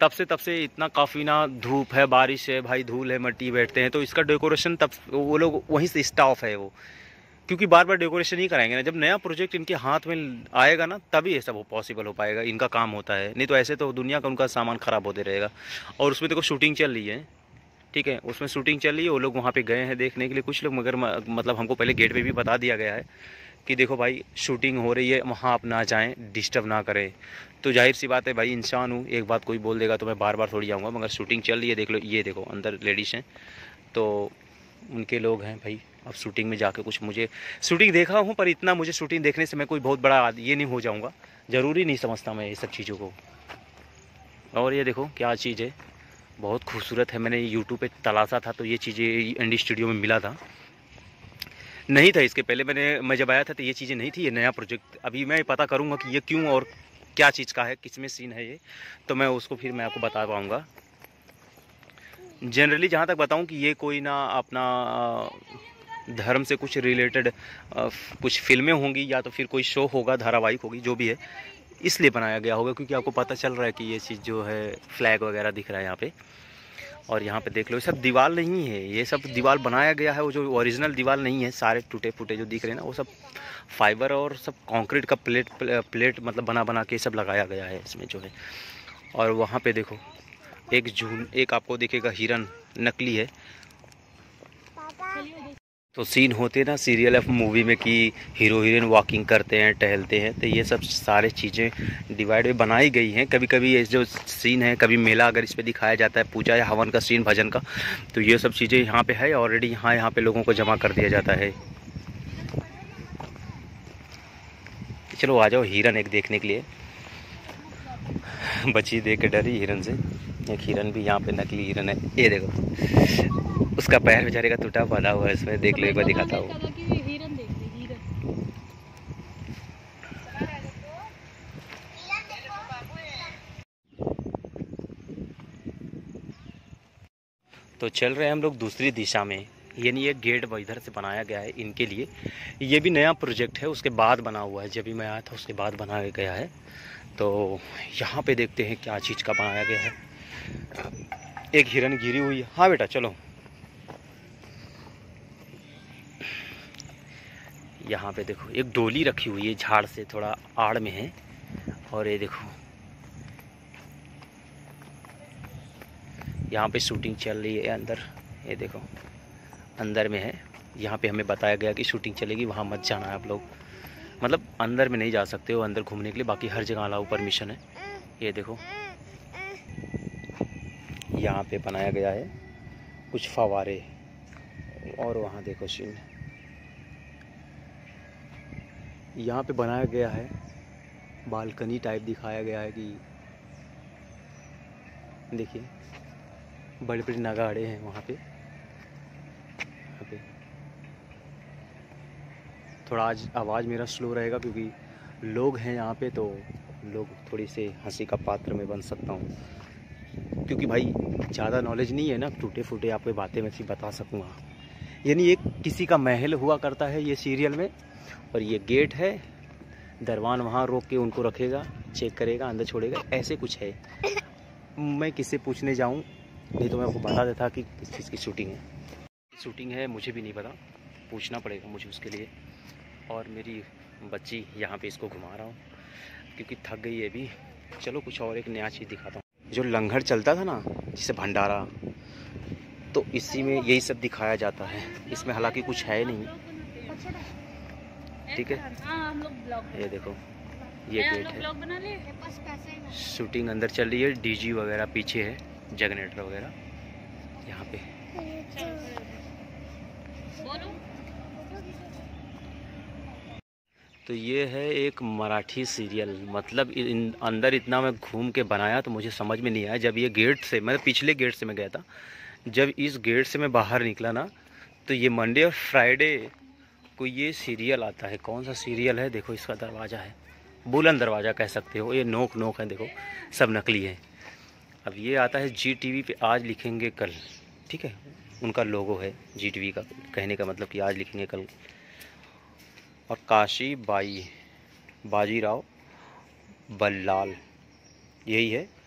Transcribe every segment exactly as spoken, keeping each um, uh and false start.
तब से तब से इतना काफ़ी ना धूप है, बारिश है भाई, धूल है, मिट्टी बैठते हैं, तो इसका डेकोरेशन तब वो लोग वहीं से स्टॉप है वो, क्योंकि बार बार डेकोरेशन ही कराएंगे ना। जब नया प्रोजेक्ट इनके हाथ में आएगा ना तभी ये सब हो पॉसिबल हो पाएगा, इनका काम होता है। नहीं तो ऐसे तो दुनिया का उनका सामान ख़राब होते रहेगा। और उसमें देखो शूटिंग चल रही है, ठीक है, उसमें शूटिंग चल रही है। वो लोग वहाँ पे गए हैं देखने के लिए कुछ लोग, मगर मतलब हमको पहले गेट पे भी बता दिया गया है कि देखो भाई शूटिंग हो रही है, वहाँ आप ना जाएँ, डिस्टर्ब ना करें। तो जाहिर सी बात है भाई, इंसान हूँ, एक बात कोई बोल देगा तो मैं बार बार थोड़ी जाऊँगा। मगर शूटिंग चल रही है, देख लो, ये देखो अंदर लेडीज़ हैं, तो उनके लोग हैं भाई। अब शूटिंग में जाके कुछ, मुझे शूटिंग देखा हूँ पर इतना मुझे शूटिंग देखने से मैं कोई बहुत बड़ा ये नहीं हो जाऊँगा, ज़रूरी नहीं समझता मैं ये सब चीज़ों को। और ये देखो क्या चीज़ है, बहुत खूबसूरत है। मैंने यूट्यूब पे तलाशा था तो ये चीज़ें एंडी स्टूडियो में मिला था, नहीं था इसके पहले। मैंने मैं जब आया था तो ये चीज़ें नहीं थी, ये नया प्रोजेक्ट। अभी मैं पता करूँगा कि ये क्यों और क्या चीज़ का है, किस में सीन है ये, तो मैं उसको फिर मैं आपको बता पाऊँगा। जनरली जहाँ तक बताऊँ कि ये कोई ना अपना धर्म से कुछ रिलेटेड कुछ फिल्में होंगी या तो फिर कोई शो होगा, धारावाहिक होगी, जो भी है, इसलिए बनाया गया होगा। क्योंकि आपको पता चल रहा है कि ये चीज़ जो है फ्लैग वगैरह दिख रहा है यहाँ पे। और यहाँ पे देख लो, ये सब दीवार नहीं है, ये सब दीवार बनाया गया है, वो जो ओरिजिनल दीवार नहीं है। सारे टूटे फूटे जो दिख रहे हैं ना, वो सब फाइबर और सब कंक्रीट का प्लेट प्लेट मतलब बना बना के सब लगाया गया है इसमें जो है। और वहाँ पे देखो एक झूल, एक आपको दिखेगा हिरन, नकली है। तो सीन होते ना सीरियल एफ मूवी में कि हीरो हीरोइन वॉकिंग करते हैं, टहलते हैं, तो ये सब सारे चीज़ें डिवाइड में बनाई गई हैं। कभी कभी ये जो सीन है, कभी मेला अगर इस पे दिखाया जाता है, पूजा या हवन का सीन, भजन का, तो ये सब चीज़ें यहाँ पे है ऑलरेडी। यहाँ यहाँ पे लोगों को जमा कर दिया जाता है। चलो आ जाओ, हिरन एक देखने के लिए। बच्ची देख के डरी हिरन से। एक हिरन भी यहाँ पे नकली हिरन है, ये देखो, उसका पैर बेचारे का टूटा बना हुआ है इसमें। देख लो, एक बार दिखाता हूँ। तो चल रहे हैं हम लोग दूसरी दिशा में, यानी ये गेट इधर से बनाया गया है इनके लिए। ये भी नया प्रोजेक्ट है, उसके बाद बना हुआ है। जब भी मैं आया था उसके बाद बनाया गया है। तो यहाँ पे देखते हैं क्या चीज़ का बनाया गया है। एक हिरन गिरी हुई है। हाँ बेटा चलो। यहाँ पे देखो एक डोली रखी हुई है, झाड़ से थोड़ा आड़ में है। और ये देखो यहाँ पे शूटिंग चल रही है अंदर, ये देखो अंदर में है। यहाँ पे हमें बताया गया कि शूटिंग चलेगी, वहाँ मत जाना है आप लोग, मतलब अंदर में नहीं जा सकते हो अंदर घूमने के लिए, बाकी हर जगह अलाउ परमिशन है। ये देखो यहाँ पे बनाया गया है कुछ फवारे। और वहाँ देखो सीन, यहाँ पे बनाया गया है बालकनी टाइप दिखाया गया है कि देखिए बड़े बड़े नगाड़े हैं वहाँ पे। यहाँ पे थोड़ा आज आवाज़ मेरा स्लो रहेगा क्योंकि लोग हैं यहाँ पे, तो लोग थोड़ी से हंसी का पात्र में बन सकता हूँ। क्योंकि भाई ज़्यादा नॉलेज नहीं है ना, टूटे फूटे आपको बातें मैं सी बता सकूँगा। यानी एक किसी का महल हुआ करता है ये सीरियल में, और ये गेट है, दरवान वहाँ रोक के उनको रखेगा, चेक करेगा, अंदर छोड़ेगा, ऐसे कुछ है। मैं किससे पूछने जाऊँ, नहीं तो मैं आपको बता देता कि किस चीज़ की शूटिंग है। शूटिंग है मुझे भी नहीं पता, पूछना पड़ेगा मुझे उसके लिए। और मेरी बच्ची यहाँ पे इसको घुमा रहा हूँ क्योंकि थक गई है अभी। चलो कुछ और एक नया चीज़ दिखाता हूँ। जो लंगर चलता था ना जिसे भंडारा, तो इसी में यही सब दिखाया जाता है। इसमें हालांकि कुछ है नहीं, ठीक है। ये देखो ये गेट है, शूटिंग अंदर चल रही है, डीजी वगैरह पीछे है, जनरेटर वगैरह यहाँ पे। तो ये है एक मराठी सीरियल, मतलब इन अंदर इतना मैं घूम के बनाया तो मुझे समझ में नहीं आया। जब ये गेट से, मैं पिछले गेट से मैं गया था, जब इस गेट से मैं बाहर निकला ना, तो ये मंडे और फ्राइडे को ये सीरियल आता है। कौन सा सीरियल है देखो, इसका दरवाज़ा है, बुलंद दरवाज़ा कह सकते हो। ये नोक नोक है, देखो सब नकली है। अब ये आता है जी टीवी पे, आज लिखेंगे कल, ठीक है, उनका लोगो है जी टीवी का, कहने का मतलब कि आज लिखेंगे कल। और काशी बाई बाजीराव बल्लाल यही है।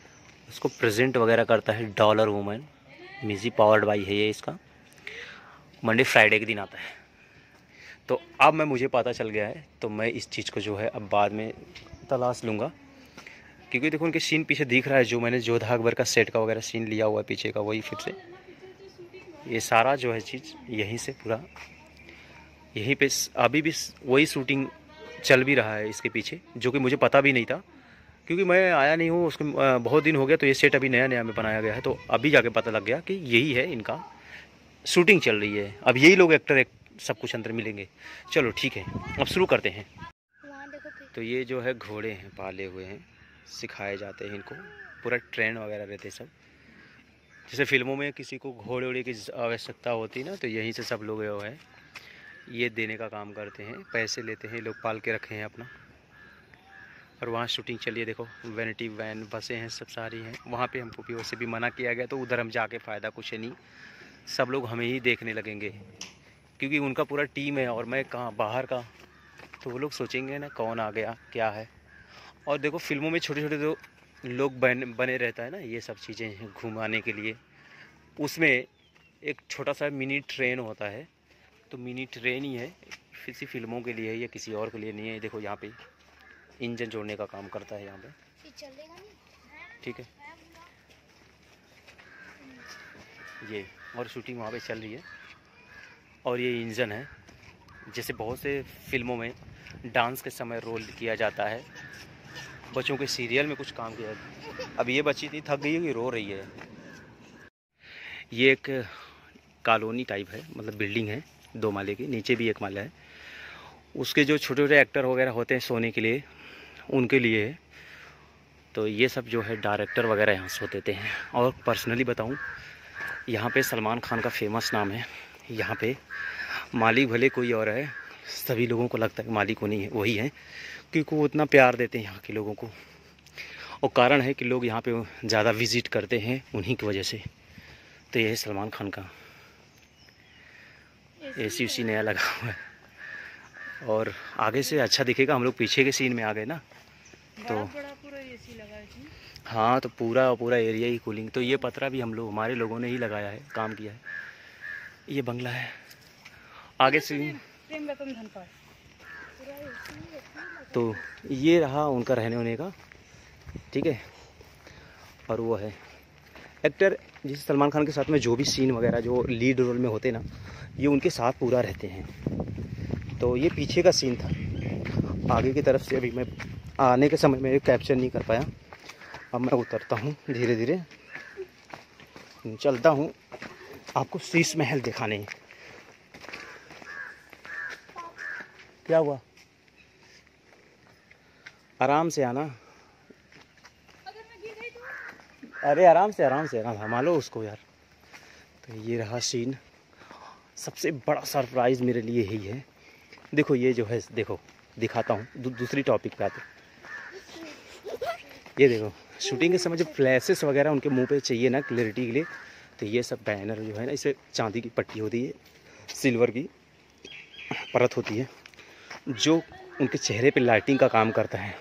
उसको प्रेजेंट वगैरह करता है dollar woman, music powered by है ये, इसका मंडे फ्राइडे के दिन आता है। तो अब मैं मुझे पता चल गया है, तो मैं इस चीज़ को जो है अब बाद में तलाश लूँगा, क्योंकि देखो उनके सीन पीछे दिख रहा है, जो मैंने जोधा अकबर का सेट का वगैरह सीन लिया हुआ है पीछे का, वही फिर से ये सारा जो है चीज़ यहीं से पूरा यहीं पे अभी भी वही शूटिंग चल भी रहा है इसके पीछे, जो कि मुझे पता भी नहीं था, क्योंकि मैं आया नहीं हूँ उसके बहुत दिन हो गया। तो ये सेट अभी नया नया में बनाया गया है, तो अभी जाके पता लग गया कि यही है इनका शूटिंग चल रही है। अब यही लोग एक्टर एक सब कुछ अंदर मिलेंगे। चलो ठीक है, अब शुरू करते हैं। तो ये जो है घोड़े हैं, पाले हुए हैं, सिखाए जाते हैं इनको, पूरा ट्रेन वगैरह रहते हैं सब। जैसे फिल्मों में किसी को घोड़े वोड़े की आवश्यकता होती है ना, तो यहीं से सब लोग जो है ये देने का काम करते हैं, पैसे लेते हैं, लोग पाल के रखे हैं अपना। और वहाँ शूटिंग चलिए, देखो वैनिटी वैन बसें हैं, सब सारी हैं। वहाँ पे हमको भी वैसे भी मना किया गया, तो उधर हम जाके फ़ायदा कुछ है नहीं, सब लोग हमें ही देखने लगेंगे, क्योंकि उनका पूरा टीम है और मैं कहाँ बाहर का, तो वो लोग सोचेंगे ना कौन आ गया क्या है। और देखो फिल्मों में छोटे छोटे जो लोग बन बने रहता है ना, ये सब चीज़ें हैं घुमाने के लिए। उसमें एक छोटा सा मिनी ट्रेन होता है, तो मिनी ट्रेन ही है, किसी फिल्मों के लिए है या किसी और के लिए नहीं है। देखो यहाँ पे इंजन जोड़ने का काम करता है यहाँ पे, ठीक है ये, और शूटिंग वहाँ पे चल रही है। और ये इंजन है, जैसे बहुत से फिल्मों में डांस के समय रोल किया जाता है, बच्चों के सीरियल में कुछ काम किया है। अब ये बच्ची थी, थक गई है कि रो रही है। ये एक कॉलोनी टाइप है, मतलब बिल्डिंग है दो माले की, नीचे भी एक माला है। उसके जो छोटे छोटे एक्टर वगैरह होते हैं सोने के लिए, उनके लिए है। तो ये सब जो है डायरेक्टर वगैरह यहाँ सोते थे हैं। और पर्सनली बताऊँ, यहाँ पे सलमान खान का फेमस नाम है। यहाँ पे मालिक भले कोई और है, सभी लोगों को लगता है मालिक उन्हीं है, वही है, क्योंकि वो उतना प्यार देते हैं यहाँ के लोगों को। और कारण है कि लोग यहाँ पे ज़्यादा विज़िट करते हैं उन्हीं की वजह से। तो ये है सलमान खान का एसी उसी नया लगा हुआ है, और आगे से अच्छा दिखेगा। हम लोग पीछे के सीन में आ गए ना, तो बड़ा पूरा एसी लगा है। हाँ, तो पूरा पूरा एरिया ही कूलिंग। तो ये पतरा भी हम लोग हमारे लोगों ने ही लगाया है, काम किया है। ये बंगला है, आगे से प्रेम रतन धनपाल। तो ये रहा उनका रहने होने का, ठीक है। और वो है एक्टर, जैसे सलमान खान के साथ में जो भी सीन वगैरह जो लीड रोल में होते ना, ये उनके साथ पूरा रहते हैं। तो ये पीछे का सीन था, आगे की तरफ से अभी मैं आने के समय में कैप्चर नहीं कर पाया। अब मैं उतरता हूँ धीरे धीरे, चलता हूँ आपको शीश महल दिखाने। क्या हुआ, आराम से आना, अरे आराम से आराम से आराम संभालो उसको यार। तो ये रहा सीन, सबसे बड़ा सरप्राइज़ मेरे लिए यही है। देखो ये जो है, देखो दिखाता हूँ, दू, दूसरी टॉपिक पे आते। ये देखो शूटिंग के समय जो फ्लैशेस वगैरह उनके मुंह पे चाहिए ना क्लैरिटी के लिए, तो ये सब बैनर जो है ना, इसे चांदी की पट्टी होती है, सिल्वर की परत होती है, जो उनके चेहरे पे लाइटिंग का काम करता है।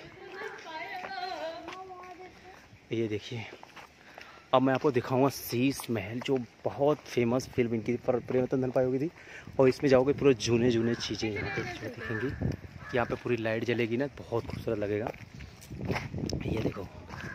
ये देखिए, अब मैं आपको दिखाऊंगा शीश महल, जो बहुत फेमस फिल्म इनकी पर प्रेम रतन धनपाल होगी थी। और इसमें जाओगे पूरे जूने जूने चीज़ें यहाँ पे जो दिखेंगी, यहाँ पे पूरी लाइट जलेगी ना, बहुत खूबसूरत लगेगा। ये देखो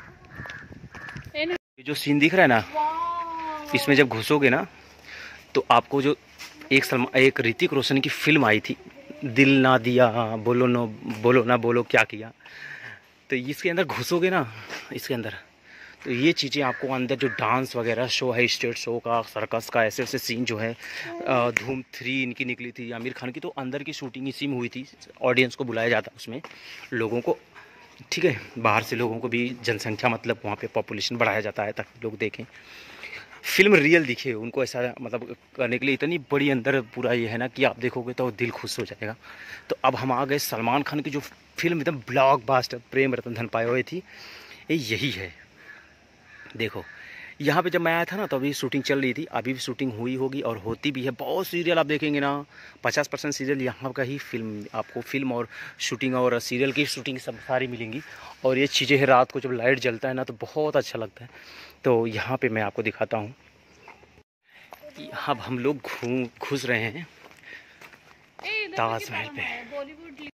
ये जो सीन दिख रहा है ना, इसमें जब घुसोगे ना, तो आपको जो एक सलमान एक ऋतिक रोशन की फिल्म आई थी, दिल ना दिया, बोलो नो बोलो ना बोलो क्या किया, तो इसके अंदर घुसोगे ना, इसके अंदर तो ये चीज़ें आपको अंदर जो डांस वगैरह शो है, स्टेट शो का, सर्कस का, ऐसे ऐसे सीन जो है, धूम थ्री इनकी निकली थी आमिर खान की, तो अंदर की शूटिंग इसी में हुई थी। ऑडियंस को बुलाया जाता उसमें, लोगों को, ठीक है, बाहर से लोगों को भी, जनसंख्या मतलब वहाँ पे पॉपुलेशन बढ़ाया जाता है ताकि लोग देखें, फिल्म रियल दिखे उनको। ऐसा मतलब करने के लिए इतनी बड़ी अंदर पूरा ये है ना कि आप देखोगे तो दिल खुश हो जाएगा। तो अब हम आ गए सलमान खान की जो फिल्म एकदम ब्लॉकबस्टर प्रेम रतन धनपाल हुई थी, ये यही है। देखो यहाँ पे जब मैं आया था ना तो अभी शूटिंग चल रही थी, अभी भी शूटिंग हुई होगी और होती भी है। बहुत सीरियल आप देखेंगे ना, पचास परसेंट सीरियल यहाँ का ही फिल्म, आपको फिल्म और शूटिंग और सीरियल की शूटिंग सब सारी मिलेंगी। और ये चीज़ें हैं, रात को जब लाइट जलता है ना तो बहुत अच्छा लगता है। तो यहाँ पे मैं आपको दिखाता हूँ। अब हम लोग घूम घुस रहे हैं ताजमहल पे।